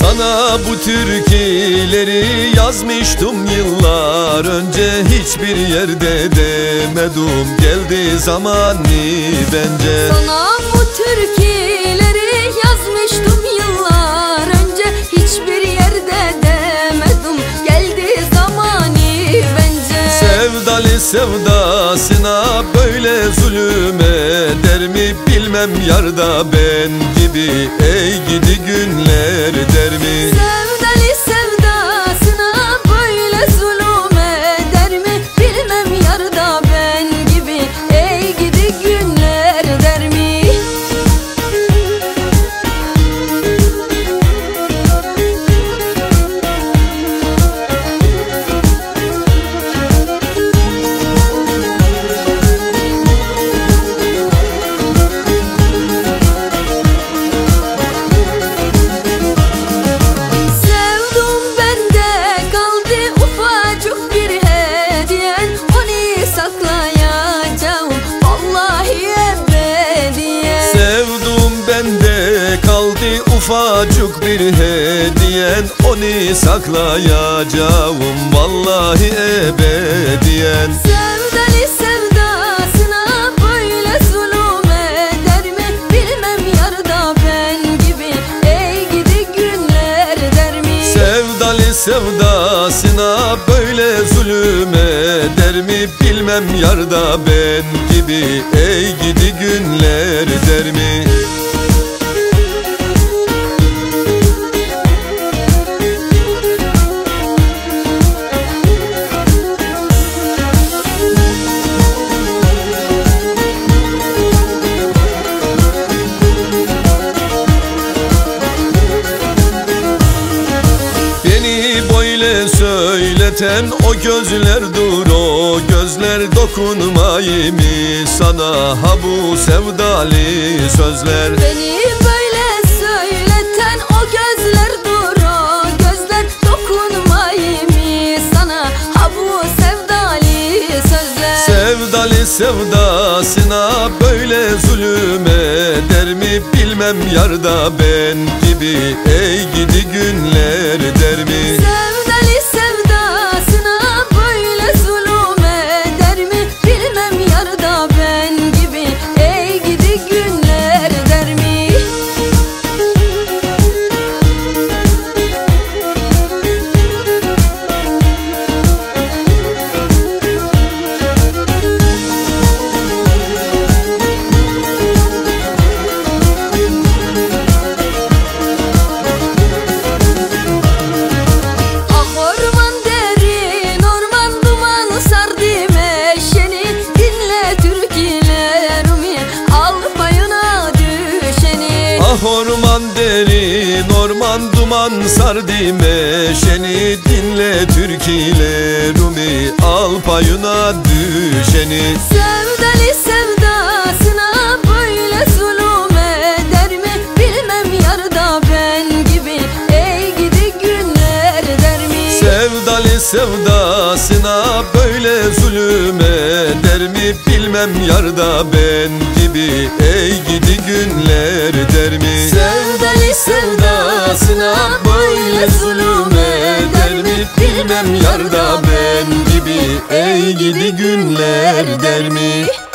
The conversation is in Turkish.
Sana bu türküleri yazmıştım yıllar önce. Hiçbir yerde demedim, geldi zamanı bence. Sana bu türküleri yazmıştım yıllar önce. Hiçbir yerde demedim, geldi zamanı bence. Sevdalı sevdasına böyle zulüm eder mi? Bilmem yarda ben gibi ey gidi günler der mi? Sevdalı sevdasına böyle zulüm eder mi? Bilmem yarda ben gibi ey gidi günler der mi? Ufacık bir hediyen, onu saklayacağım vallahi ebediyen. Sevdalı sevdasına böyle zulüm eder mi? Bilmem yarda ben gibi ey gidi günler der mi? Sevdalı sevdasına böyle zulüm eder mi? Bilmem yarda ben gibi ey gidi günler der mi? Söyleten o gözlerdir, o gözler dokunmayı mı sana ha bu sevdalı sözler? Beni böyle söyleten o gözlerdir, o gözler dokunmayı mı sana ha bu sevdalı sözler? Sevdalı sevdasına böyle zulüm eder mi? Bilmem yarda ben gibi ey gidi günler der mi? Sevdalı sevdasına böyle zulüm eder mi? Bilmem yarda ben gibi ey gidi günler der mi? Orman derin, orman duman sardı meşeni. Dinle türkülerimi, al payına düşeni. Sevdalı sevdasına böyle zulüm eder mi? Bilmem yarda ben gibi ey gidi günler der mi? Sevdalı sevdasına böyle zulüm eder mi? Bilmem yarda ben gibi ey gidi günler der mi? Sevdalı sevdasına böyle zulüm eder mi? Bilmem yarda ben gibi ey gidi günler der mi?